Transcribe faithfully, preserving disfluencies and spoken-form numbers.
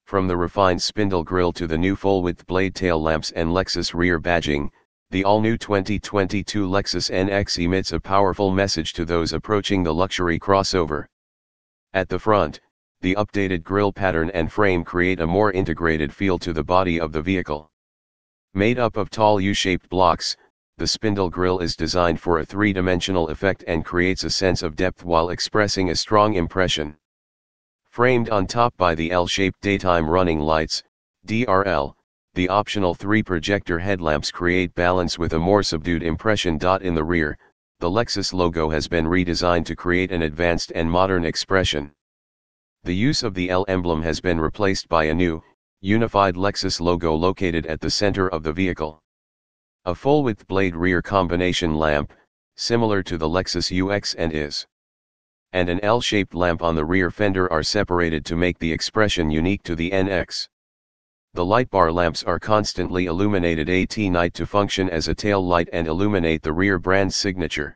From the refined spindle grille to the new full-width blade tail lamps and Lexus rear badging, the all-new twenty twenty-two Lexus N X emits a powerful message to those approaching the luxury crossover. At the front, the updated grille pattern and frame create a more integrated feel to the body of the vehicle. Made up of tall U-shaped blocks, the spindle grille is designed for a three-dimensional effect and creates a sense of depth while expressing a strong impression. Framed on top by the L-shaped daytime running lights, D R L, the optional three-projector headlamps create balance with a more subdued impression. In the rear, the Lexus logo has been redesigned to create an advanced and modern expression. The use of the L emblem has been replaced by a new, unified Lexus logo located at the center of the vehicle. A full-width blade rear combination lamp, similar to the Lexus U X and I S, and an L-shaped lamp on the rear fender are separated to make the expression unique to the N X. The light bar lamps are constantly illuminated at night to function as a tail light and illuminate the rear brand signature.